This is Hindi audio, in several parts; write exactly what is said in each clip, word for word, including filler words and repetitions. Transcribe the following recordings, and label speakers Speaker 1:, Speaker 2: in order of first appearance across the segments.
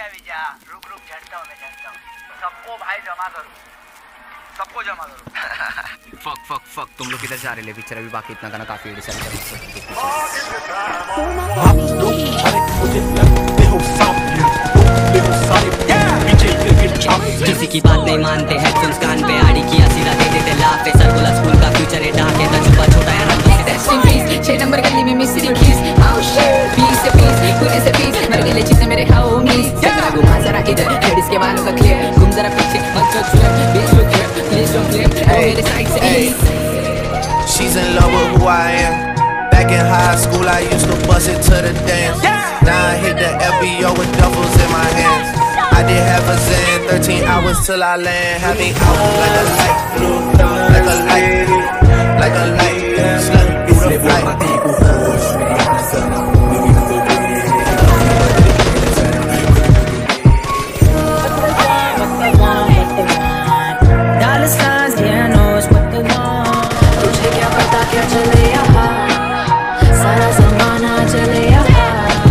Speaker 1: विजय, रुक रुक झड़ता हूँ मैं झड़ता हूँ। सबको भाई जमा करो, सबको जमा करो।
Speaker 2: फक फक फक तुम लोग किधर जा रहे ले? पिक्चर अभी बाकी इतना गाना काफी डिसाइड करना
Speaker 3: किसी की बात नहीं मानते हैं तुम कान पे आड़ी किया सीधा दे देते लाफे सरगोला स्कूल का फ्यूचर है डाके तो छुपा छोटा है रंग से टेस्टिंग पीस छह नंबर गली में मिस्री कीज हाउ शिट पीस से पीस पूरे से पीस मेरे लिए जितने मेरे होमीज जरा घुमा जरा इधर लेडीज के बालों का क्लियर घूम जरा पीछे मत चल चल बीच में क्लियर प्लीज डोंट क्लियर मेरे साइड से
Speaker 4: She's in love with who I am. Back in high school I used to bust it to the dance. Now I hit the F B O with duffels in my hands. I did have a Zen, thirteen hours till I land. Had me out like a light, like a light, like a light, slung through the flight.
Speaker 3: Dollar signs, yeah, I know it's what they want. तुझे क्या पता क्या चले यहाँ, सारा ज़माना चले यहाँ.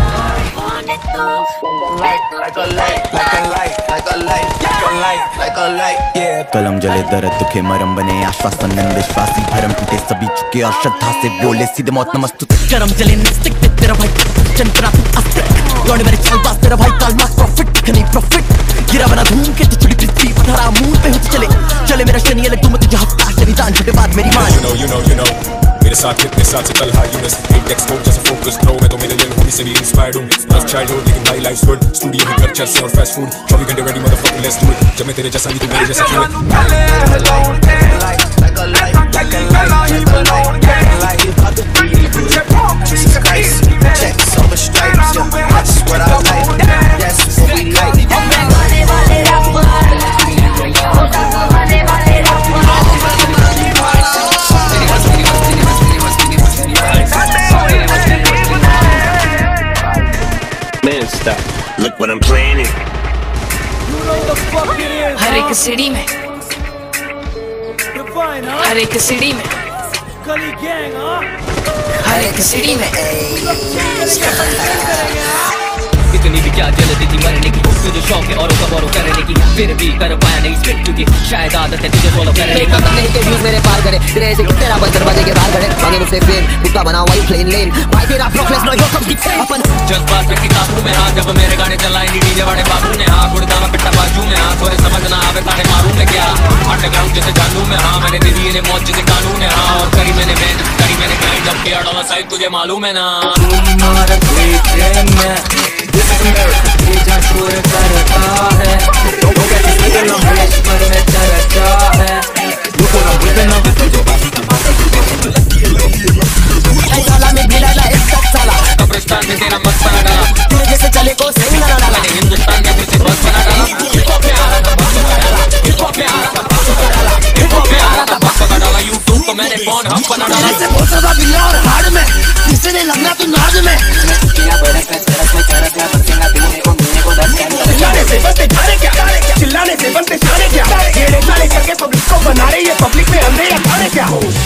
Speaker 4: Like a light, like a light, like a light, like a light, like a light, yeah.
Speaker 5: कलम जले दर्द दुखे मरम बने आश्वासन विश्वासी भरम टूटे सभी चुके और श्रद्धा से बोले सीधे मौत नमस्तु करम जले निस्तिक तेरा भाई चंद्रा तू अस्त्र लौंडे मेरे चाल बास तेरा भाई काल मार्क प्रॉफिट खनी प्रॉफिट गिरा बना धूम के चिड़ी पृथ्वी पथरा मून पे होती चले चले मेरा शनि अलग तुम तुझे हफ्ता शनि दान छुटे बाद मेरी मान
Speaker 6: you know you know you know मेरे साथ कितने साथ से कल हाई यूनिस इंडेक्स को जैसे फोकस प्रो मैं तो मेरे लिए होनी से भी इंस्पायर्ड हूं फर्स्ट चाइल्डहुड लेकिन माय लाइफ्स गुड स्टूडियो में घर चर्चे और फास्ट फूड चौबीस घंटे ready motherfucking let's do it जब मैं तेरे जैसा नहीं तू मेरे जैसा क्यों
Speaker 4: Like a light, like a light, like a light, like a light. Jesus Christ, checks over stripes, yeah, that's what I like. That's what we like.
Speaker 6: Man, stop. Look what I'm planning.
Speaker 3: हर एक सीढ़ी में हर एक सीढ़ी में हर एक सीढ़ी में इतनी भी क्या जल्दी थी मरने की तुझे शौक है औरों का बोरो करने की फिर भी कर पाया नहीं स्ट्रिक्ट क्योंकि शायद आदत है तुझे फॉलो करने की नहीं के व्यूज मेरे पार करे तेरे ऐसे तेरा बस दरवाजे के बाहर खड़े मांगे मुझसे फेम बुक्का बनाओ वाई प्लेन लेन भाई तेरा प्रोग्रेस नो यो कम दिखे अपन जज्बात पे किताबों में हां जब मेरे गाने चलाए नी डीजे वाले बाबू ने हां गुड़दा में पिट्टा बाजू में हां थोड़े समझ ना आवे तारे मारूं मैं क्या अंडरग्राउंड जैसे जानू में हां मैंने दे दिए ने मौज जैसे कानून है हां और करी मैंने मेहनत करी मैंने ग्राइंड अप किया डॉलर साइड तुझे मालूम है ना तुम्हारा प्रेम में This is America. तेजा शोर करता है लोगों के जिसमें लम्बेश पर में चरचा है लोगों ने बुरे ना तुझे बाजी की बातें ऐ साला में गिला ला एक तक साला कब्रिस्तान में तेरा मत बना डाला तेरे जैसे चले को सही ना डाला मैंने हिंदुस्तान में तुझे बस बना डाला हिप हॉप में आ रहा था बस बना डाला हिप हॉप में आ रहा था बस बना डाला हिप हॉप में आ रहा था बस बना डाला यूट्यूब को मैंने फोन हम बना डाला ऐसे बहुत ज़्यादा बिल्ला और हार्ड में किसी ने लगना तू नाज में चिल्लाने से बनते जाने क्या चिल्लाने से बनते जाने क्या ये साले करके पब्लिक को बना रहे ये पब्लिक में अंधेरा खाने क्या